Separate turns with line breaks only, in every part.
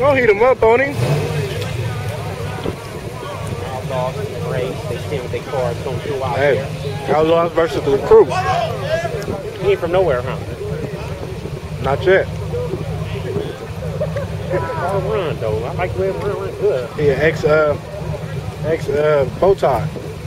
Don't heat him up on him.
Outlaws in the race. They stand with their cars, don't do out
Hey,
there.
Outlaws versus the crew.
He ain't from nowhere, huh?
Not yet.
All run though. I like the way it run good.
Yeah, ex bow tie.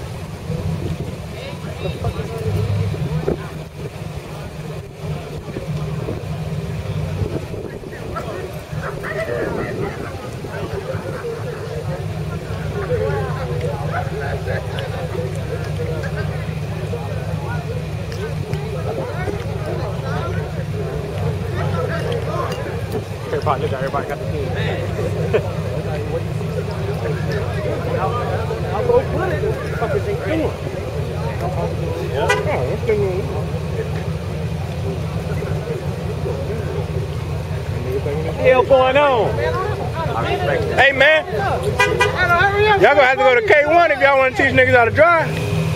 Everybody got the team. I'll go put it. What the fuck is they doing? What the hell going on?
Hey man, y'all gonna have to go to K1 if y'all want to teach niggas how to drive.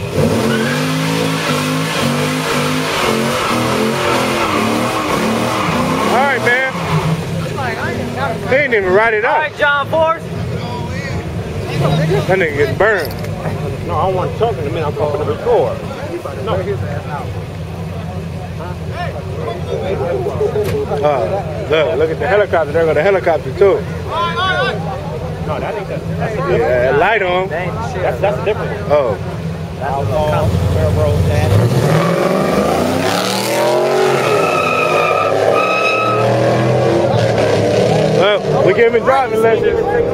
All right, man. They ain't even write it out.
All right, John Force.
That nigga get burned.
No, I don't want to talk in a minute. I'm talking to record. No.
Look at the helicopter. There go the helicopter too.
No, that ain't that. That's a different one.
Yeah, light on.
That's a different one.
Oh.
Outlaws, railroad, that.
Well, we can't even drive unless